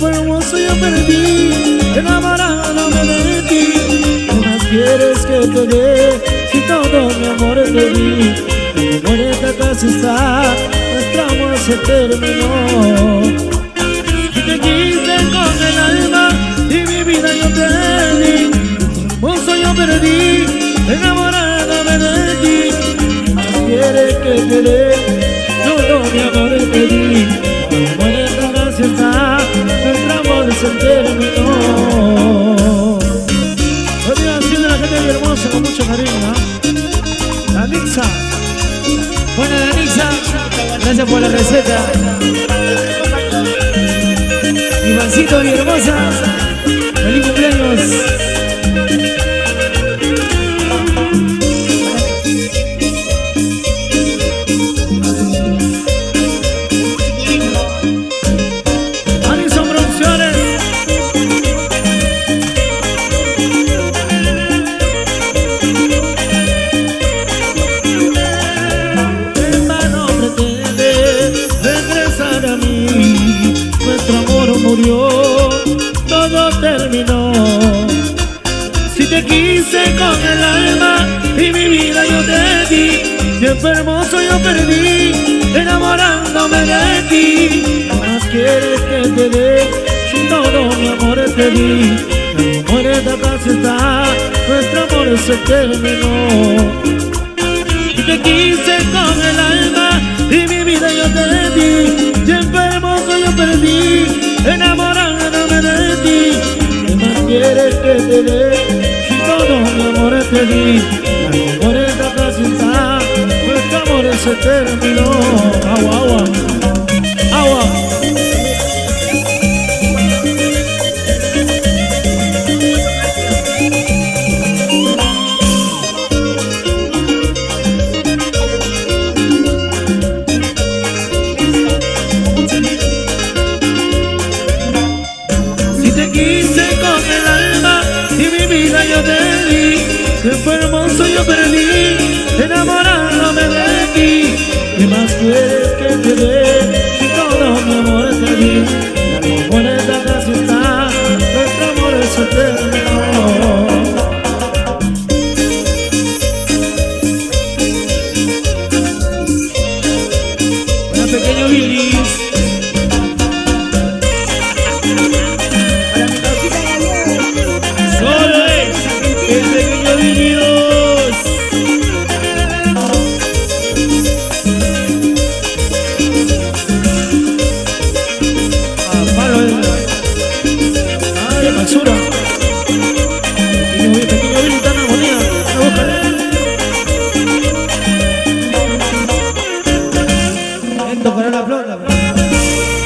tiempo hermoso yo perdí, enamorándome de ti. ¿Qué más quieres que te dé si todo mi amor te di? Mi amor ya casi está, nuestro amor se terminó. Y te quise con el alma y mi vida yo te di. Hermoso yo perdí, enamorándome de ti. ¿Qué más quieres que te dé? Todo mi amor te di. Mi amor ya casi está, nuestro amor se terminó. Hoy día haciendo la gente bien hermosa con mucho cariño, ¿eh? La Nixa. Buena la Nixa, gracias por la receta. Ivancito, mi hermosa, feliz cumpleaños. Alison Producciones. En vano pretende regresar a mí, nuestro amor murió, todo terminó. Si te quise con el alma y mi vida yo te di, tiempo hermoso yo perdí, enamorándome de ti. ¿Qué más quieres que te dé si todo mi amor te di? Mi amor ya casi está, nuestro amor se terminó. Y te quise con el alma y mi vida yo te di, tiempo hermoso yo perdí, enamorándome de ti. ¿Qué más quieres que te dé si todo mi amor te di? Mi amor ya casi está, nuestro amor se terminó. Agua, agua, agua. Yo te di, tiempo hermoso yo perdí, enamorándome de ti. ¿Qué más quieres que te dé si todo mi amor te di? La moneda casi está, nuestro amor se terminó. Hola, pequeño Billy. Basura. Pequeño Billy, tan agonía. Él tocará la flauta.